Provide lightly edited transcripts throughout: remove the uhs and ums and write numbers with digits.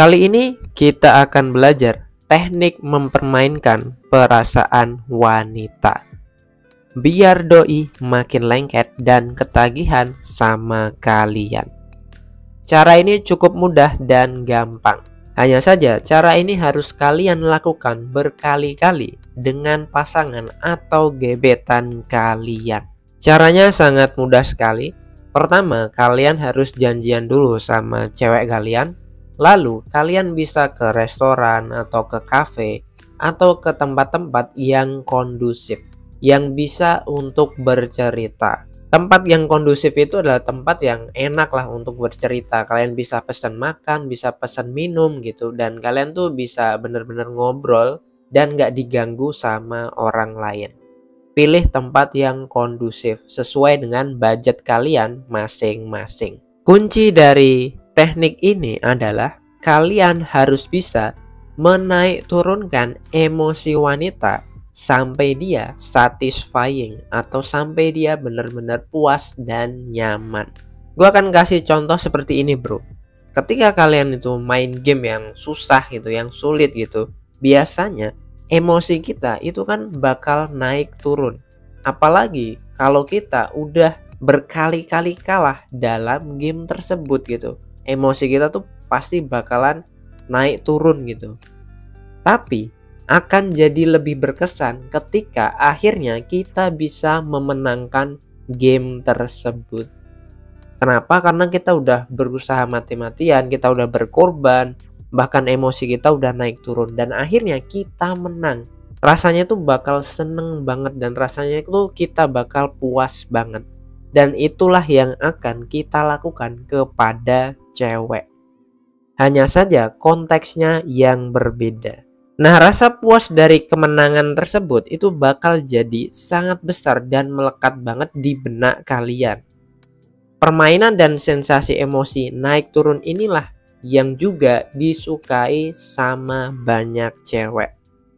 Kali ini kita akan belajar teknik mempermainkan perasaan wanita biar doi makin lengket dan ketagihan sama kalian. Cara ini cukup mudah dan gampang. Hanya saja cara ini harus kalian lakukan berkali-kali dengan pasangan atau gebetan kalian. Caranya sangat mudah sekali. Pertama, kalian harus janjian dulu sama cewek kalian. Lalu kalian bisa ke restoran atau ke kafe atau ke tempat-tempat yang kondusif, yang bisa untuk bercerita. Tempat yang kondusif itu adalah tempat yang enak lah untuk bercerita. Kalian bisa pesan makan, bisa pesan minum gitu. Dan kalian tuh bisa bener-bener ngobrol dan gak diganggu sama orang lain. Pilih tempat yang kondusif sesuai dengan budget kalian masing-masing. Kunci dari teknik ini adalah kalian harus bisa menaik turunkan emosi wanita sampai dia satisfying atau sampai dia benar-benar puas dan nyaman. Gue akan kasih contoh seperti ini bro. Ketika kalian itu main game yang susah gitu, yang sulit gitu, biasanya emosi kita itu kan bakal naik turun. Apalagi kalau kita udah berkali-kali kalah dalam game tersebut gitu. Emosi kita tuh pasti bakalan naik turun gitu. Tapi akan jadi lebih berkesan ketika akhirnya kita bisa memenangkan game tersebut. Kenapa? Karena kita udah berusaha mati-matian, kita udah berkorban, bahkan emosi kita udah naik turun dan akhirnya kita menang. Rasanya tuh bakal seneng banget dan rasanya itu kita bakal puas banget. Dan itulah yang akan kita lakukan kepada cewek. Hanya saja konteksnya yang berbeda. Nah, rasa puas dari kemenangan tersebut itu bakal jadi sangat besar dan melekat banget di benak kalian. Permainan dan sensasi emosi naik turun inilah yang juga disukai sama banyak cewek.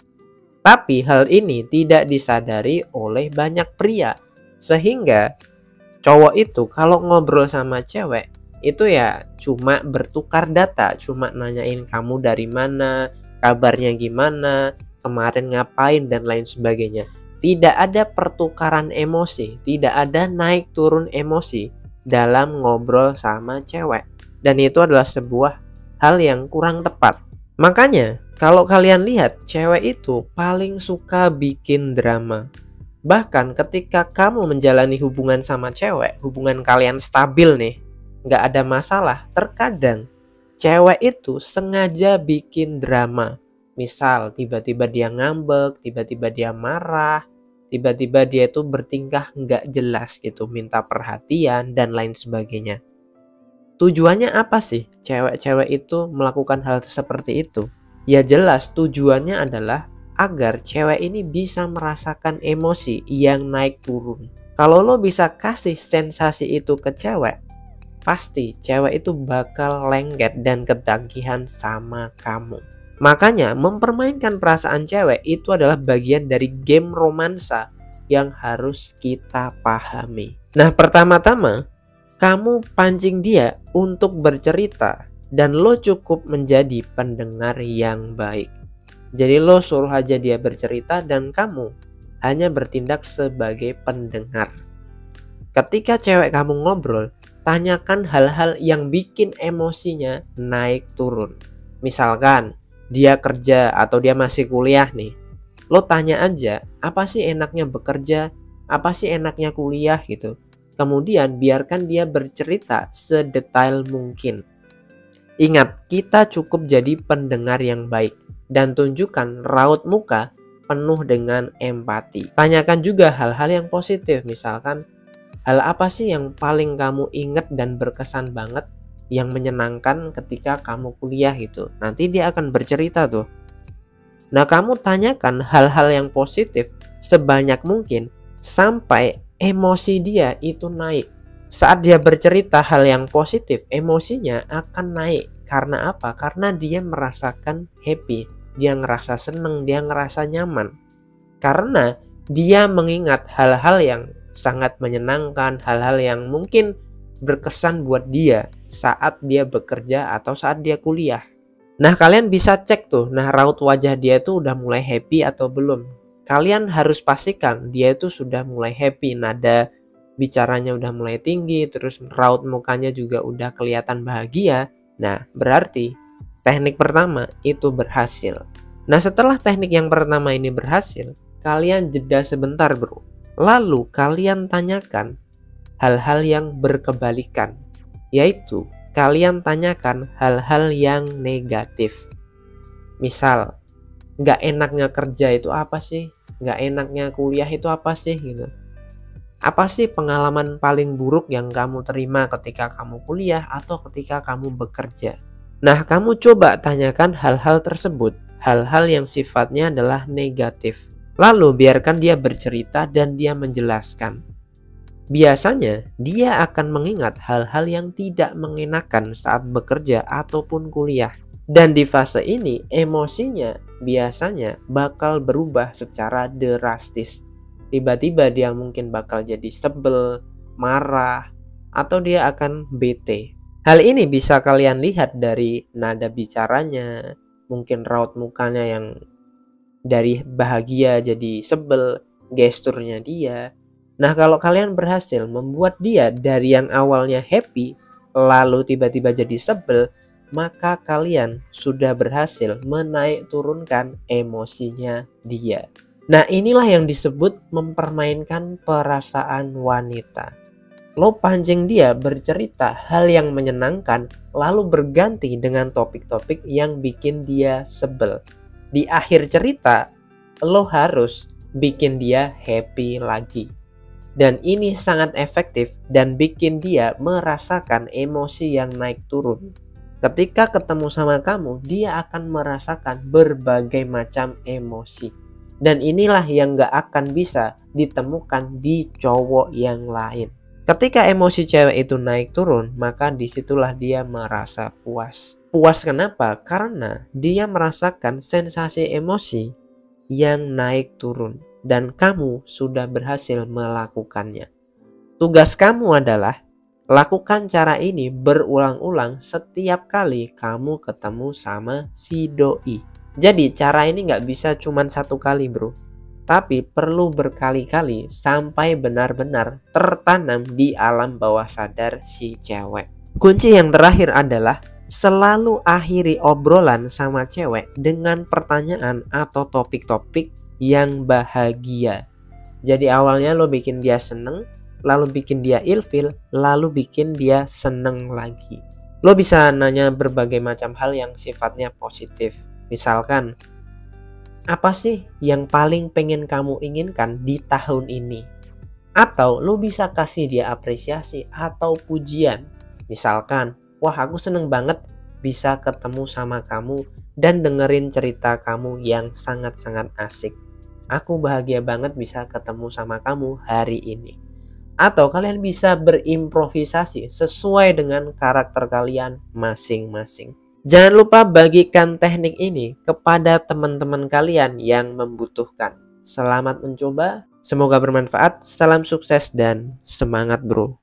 Tapi hal ini tidak disadari oleh banyak pria. Sehingga cowok itu kalau ngobrol sama cewek itu ya cuma bertukar data, cuma nanyain kamu dari mana, kabarnya gimana, kemarin ngapain dan lain sebagainya. Tidak ada pertukaran emosi, tidak ada naik turun emosi dalam ngobrol sama cewek. Dan itu adalah sebuah hal yang kurang tepat. Makanya kalau kalian lihat cewek itu paling suka bikin drama. Bahkan ketika kamu menjalani hubungan sama cewek, hubungan kalian stabil nih, gak ada masalah, terkadang cewek itu sengaja bikin drama. Misal tiba-tiba dia ngambek, tiba-tiba dia marah, tiba-tiba dia itu bertingkah gak jelas gitu, minta perhatian dan lain sebagainya. Tujuannya apa sih cewek-cewek itu melakukan hal seperti itu? Ya jelas tujuannya adalah agar cewek ini bisa merasakan emosi yang naik turun. Kalau lo bisa kasih sensasi itu ke cewek, pasti cewek itu bakal lengket dan ketagihan sama kamu. Makanya mempermainkan perasaan cewek itu adalah bagian dari game romansa yang harus kita pahami. Nah, pertama-tama kamu pancing dia untuk bercerita dan lo cukup menjadi pendengar yang baik. Jadi lo suruh aja dia bercerita dan kamu hanya bertindak sebagai pendengar. Ketika cewek kamu ngobrol, tanyakan hal-hal yang bikin emosinya naik turun. Misalkan dia kerja atau dia masih kuliah nih. Lo tanya aja, apa sih enaknya bekerja? Apa sih enaknya kuliah gitu. Kemudian biarkan dia bercerita sedetail mungkin. Ingat, kita cukup jadi pendengar yang baik. Dan tunjukkan raut muka penuh dengan empati. Tanyakan juga hal-hal yang positif. Misalkan, hal apa sih yang paling kamu ingat dan berkesan banget yang menyenangkan ketika kamu kuliah gitu. Nanti dia akan bercerita tuh. Nah, kamu tanyakan hal-hal yang positif sebanyak mungkin sampai emosi dia itu naik. Saat dia bercerita hal yang positif, emosinya akan naik. Karena apa? Karena dia merasakan happy, dia ngerasa seneng, dia ngerasa nyaman. Karena dia mengingat hal-hal yang sangat menyenangkan, hal-hal yang mungkin berkesan buat dia saat dia bekerja atau saat dia kuliah. Nah, kalian bisa cek tuh, nah raut wajah dia tuh udah mulai happy atau belum. Kalian harus pastikan dia itu sudah mulai happy, nada bicaranya udah mulai tinggi, terus raut mukanya juga udah kelihatan bahagia. Nah, berarti teknik pertama itu berhasil. Nah, setelah teknik yang pertama ini berhasil, kalian jeda sebentar, bro. Lalu kalian tanyakan hal-hal yang berkebalikan, yaitu kalian tanyakan hal-hal yang negatif. Misal, nggak enaknya kerja itu apa sih? Nggak enaknya kuliah itu apa sih? Gitu. Apa sih pengalaman paling buruk yang kamu terima ketika kamu kuliah atau ketika kamu bekerja? Nah, kamu coba tanyakan hal-hal tersebut, hal-hal yang sifatnya adalah negatif. Lalu biarkan dia bercerita dan dia menjelaskan. Biasanya dia akan mengingat hal-hal yang tidak mengenakan saat bekerja ataupun kuliah. Dan di fase ini emosinya biasanya bakal berubah secara drastis. Tiba-tiba dia mungkin bakal jadi sebel, marah, atau dia akan bete. Hal ini bisa kalian lihat dari nada bicaranya, mungkin raut mukanya yang dari bahagia jadi sebel, gesturnya dia. Nah, kalau kalian berhasil membuat dia dari yang awalnya happy lalu tiba-tiba jadi sebel, maka kalian sudah berhasil menaik turunkan emosinya dia. Nah, inilah yang disebut mempermainkan perasaan wanita. Lo pancing dia bercerita hal yang menyenangkan lalu berganti dengan topik-topik yang bikin dia sebel. Di akhir cerita, lo harus bikin dia happy lagi. Dan ini sangat efektif dan bikin dia merasakan emosi yang naik turun. Ketika ketemu sama kamu, dia akan merasakan berbagai macam emosi. Dan inilah yang gak akan bisa ditemukan di cowok yang lain. Ketika emosi cewek itu naik turun, maka disitulah dia merasa puas. Puas kenapa? Karena dia merasakan sensasi emosi yang naik turun. Dan kamu sudah berhasil melakukannya. Tugas kamu adalah lakukan cara ini berulang-ulang setiap kali kamu ketemu sama si doi. Jadi cara ini nggak bisa cuma satu kali, bro. Tapi perlu berkali-kali sampai benar-benar tertanam di alam bawah sadar si cewek. Kunci yang terakhir adalah selalu akhiri obrolan sama cewek dengan pertanyaan atau topik-topik yang bahagia. Jadi awalnya lo bikin dia seneng, lalu bikin dia ilfil, lalu bikin dia seneng lagi. Lo bisa nanya berbagai macam hal yang sifatnya positif. Misalkan, apa sih yang paling pengen kamu inginkan di tahun ini? Atau lo bisa kasih dia apresiasi atau pujian. Misalkan, wah aku seneng banget bisa ketemu sama kamu dan dengerin cerita kamu yang sangat-sangat asik. Aku bahagia banget bisa ketemu sama kamu hari ini. Atau kalian bisa berimprovisasi sesuai dengan karakter kalian masing-masing. Jangan lupa bagikan teknik ini kepada teman-teman kalian yang membutuhkan. Selamat mencoba, semoga bermanfaat, salam sukses dan semangat bro.